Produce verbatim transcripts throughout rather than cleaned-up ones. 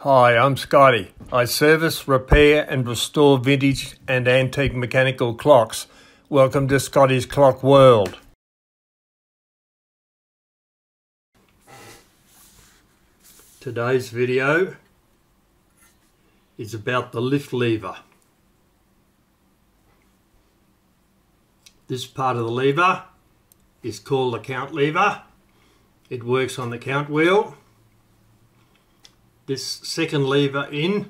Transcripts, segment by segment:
Hi, I'm Scotty. I service, repair and restore vintage and antique mechanical clocks. Welcome to Scotties Clock World. Today's video is about the lift lever. This part of the lever is called the count lever. It works on the count wheel. This second lever in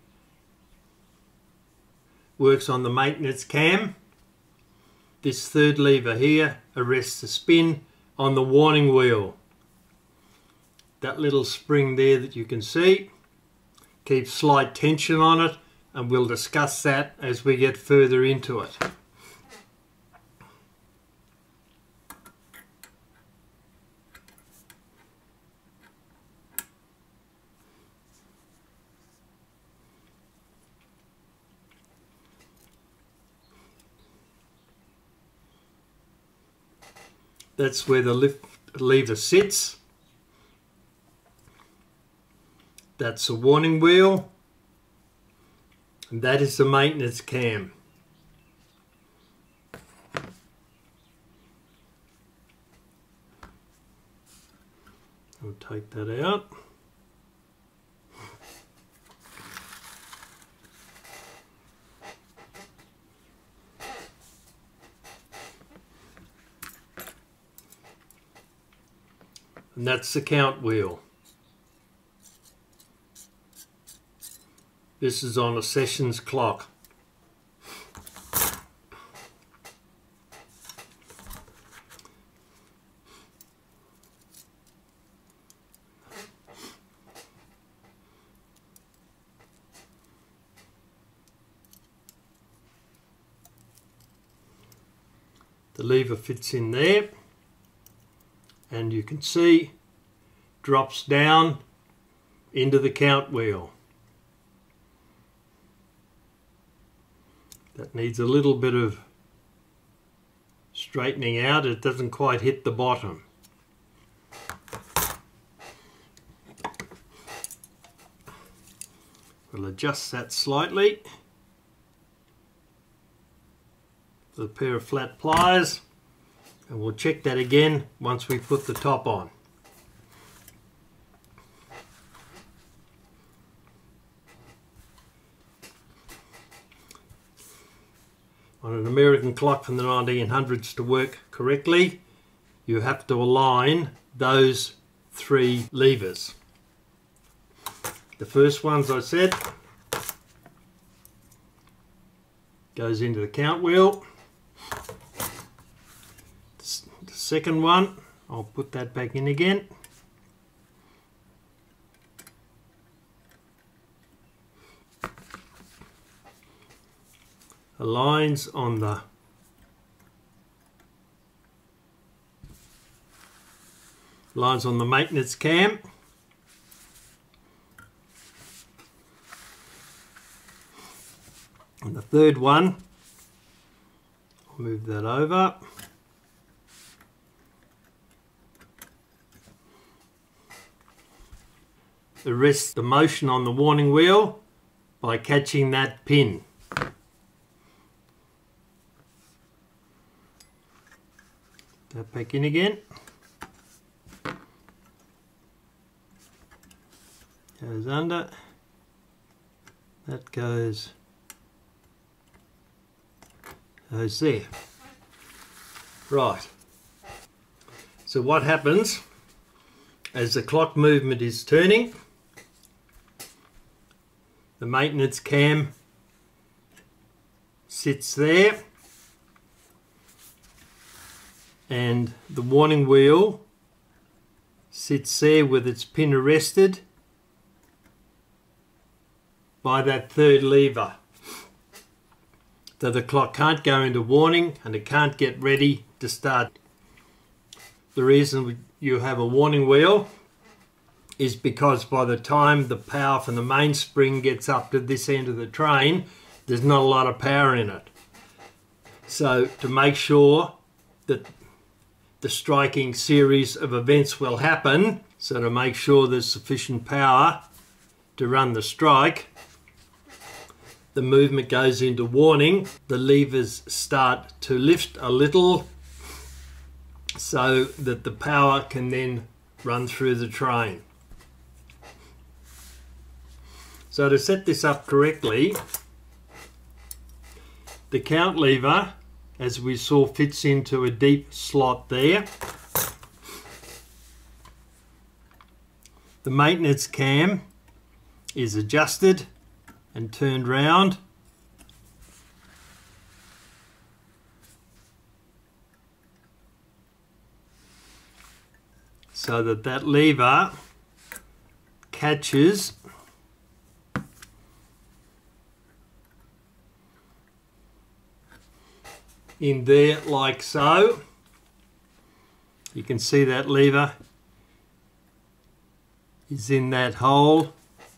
works on the maintenance cam. This third lever here arrests the spin on the warning wheel. That little spring there that you can see keeps slight tension on it, and we'll discuss that as we get further into it. That's where the lift lever sits. That's the warning wheel. And that is the maintenance cam. I'll take that out. And that's the count wheel. This is on a sessions clock. The lever fits in there, and you can see drops down into the count wheel. That needs a little bit of straightening out. It doesn't quite hit the bottom. We'll adjust that slightly with a pair of flat pliers, and we'll check that again once we put the top on. On an American clock from the nineteen hundreds to work correctly, you have to align those three levers. The first one, as I said, goes into the count wheel. The second one, I'll put that back in again. Aligns on the lines on the maintenance cam. And the third one, I'll move that over. Arrest the motion on the warning wheel by catching that pin. That back in again. Goes under. That goes, goes there. Right. So what happens as the clock movement is turning? The maintenance cam sits there, and the warning wheel sits there with its pin arrested by that third lever. So the clock can't go into warning and it can't get ready to start. The reason you have a warning wheel is because by the time the power from the mainspring gets up to this end of the train, there's not a lot of power in it. So to make sure that the striking series of events will happen, so to make sure there's sufficient power to run the strike, the movement goes into warning. The levers start to lift a little so that the power can then run through the train. So to set this up correctly, the count lever, as we saw, fits into a deep slot there. The maintenance cam is adjusted and turned round so that that lever catches in there like so. You can see that lever is in that hole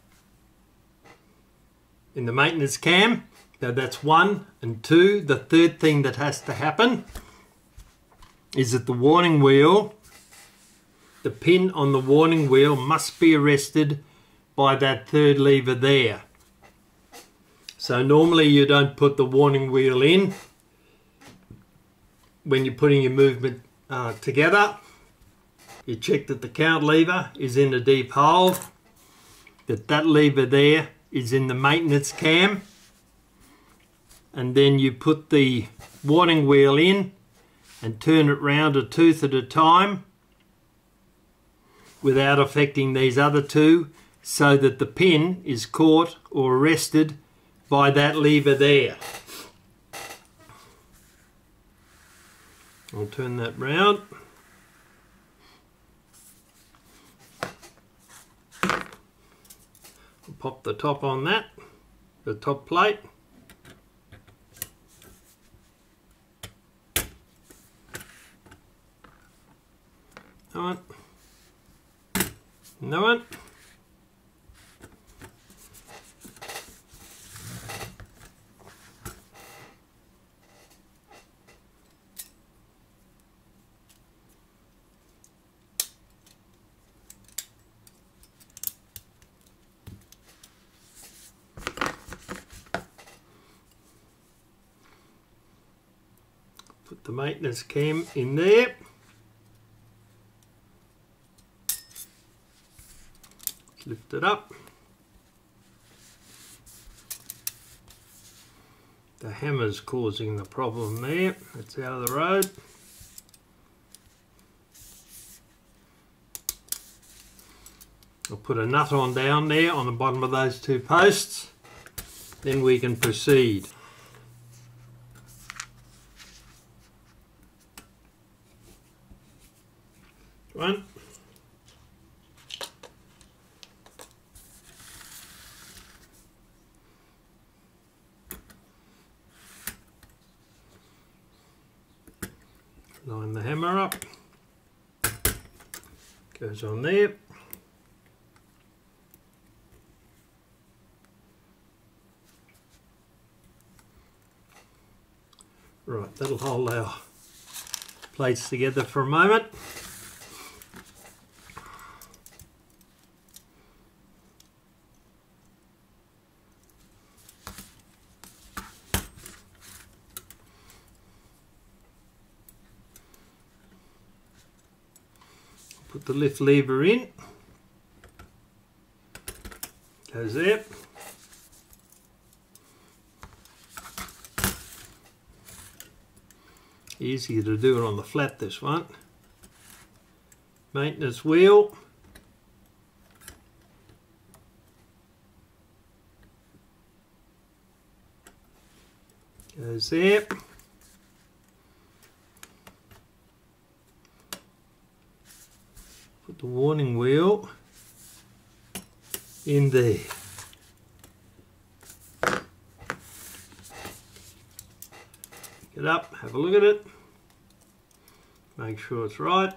in the maintenance cam. Now that's one. And two, the third thing that has to happen is that the warning wheel, the pin on the warning wheel must be arrested by that third lever there. So normally you don't put the warning wheel in when you're putting your movement uh, together. You check that the count lever is in a deep hole, that that lever there is in the maintenance cam, and then you put the warning wheel in and turn it round a tooth at a time without affecting these other two, so that the pin is caught or arrested by that lever there. I'll turn that round. I'll pop the top on that, the top plate. No one. No one. Put the maintenance cam in there. Lift it up. The hammer's causing the problem there. It's out of the road. I'll put a nut on down there on the bottom of those two posts. Then we can proceed. One. Line the hammer up. Goes on there. Right, that'll hold our plates together for a moment. Put the lift lever in. Goes there. Easier to do it on the flat, this one. Maintenance wheel. Goes there. Put the warning wheel in there. Pick it up, have a look at it, make sure it's right.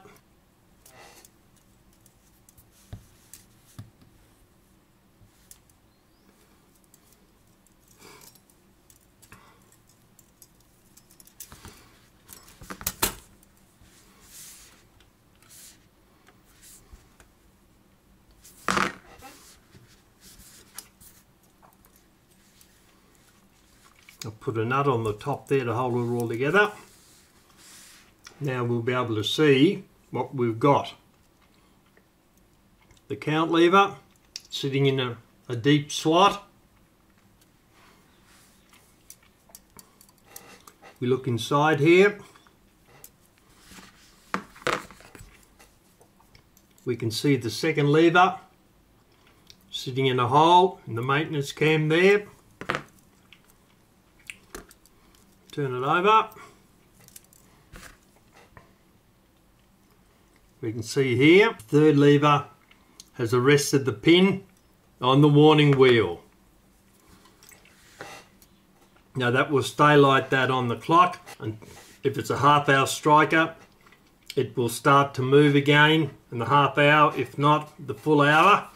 I'll put a nut on the top there to hold it all together. Now we'll be able to see what we've got. The count lever sitting in a, a deep slot. We look inside here. We can see the second lever sitting in a hole in the maintenance cam there. Turn it over. We can see here, the third lever has arrested the pin on the warning wheel. Now that will stay like that on the clock, and if it's a half hour striker, it will start to move again in the half hour, if not the full hour.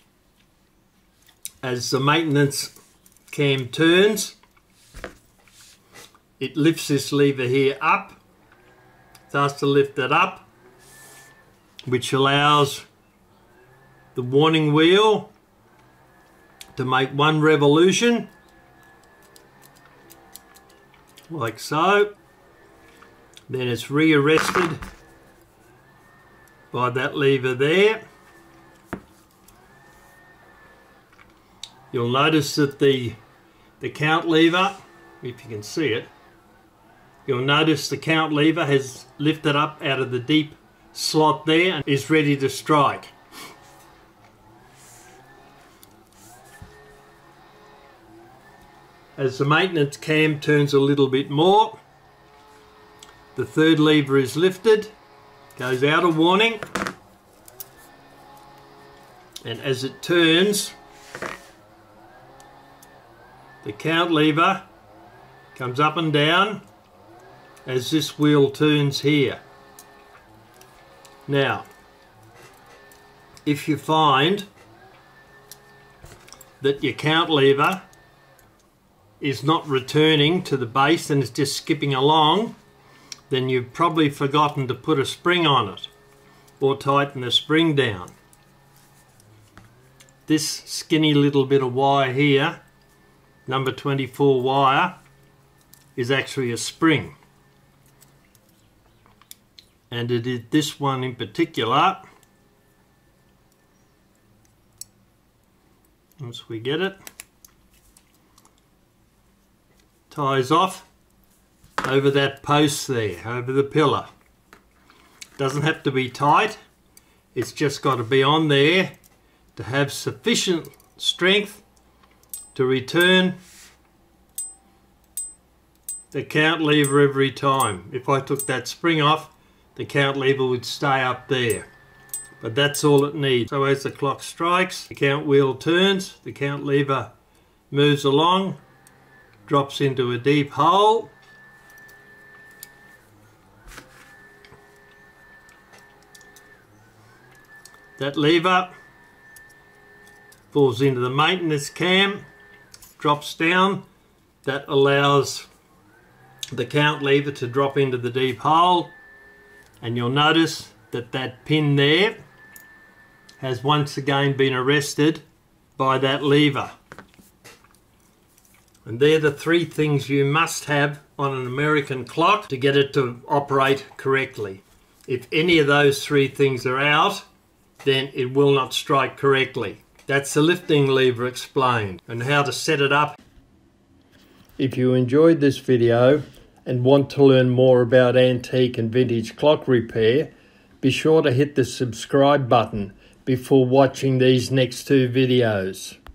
As the maintenance cam turns, it lifts this lever here up, starts to lift it up, which allows the warning wheel to make one revolution, like so. Then it's re-arrested by that lever there. You'll notice that the, the count lever, if you can see it, you'll notice the count lever has lifted up out of the deep slot there and is ready to strike. As the maintenance cam turns a little bit more, the third lever is lifted, goes out of warning, and as it turns, the count lever comes up and down as this wheel turns here. Now, if you find that your count lever is not returning to the base and it's just skipping along, then you've probably forgotten to put a spring on it or tighten the spring down. This skinny little bit of wire here, number twenty-four wire, is actually a spring. And it is this one in particular. Once we get it, ties off over that post there, over the pillar. Doesn't have to be tight, it's just got to be on there to have sufficient strength to return the count lever every time. If I took that spring off, the count lever would stay up there. But that's all it needs. So as the clock strikes, the count wheel turns, the count lever moves along, drops into a deep hole. That lever falls into the maintenance cam, drops down. That allows the count lever to drop into the deep hole, and you'll notice that that pin there has once again been arrested by that lever. And they're the three things you must have on an American clock to get it to operate correctly. If any of those three things are out, then it will not strike correctly. That's the lifting lever explained and how to set it up. If you enjoyed this video and want to learn more about antique and vintage clock repair, be sure to hit the subscribe button before watching these next two videos.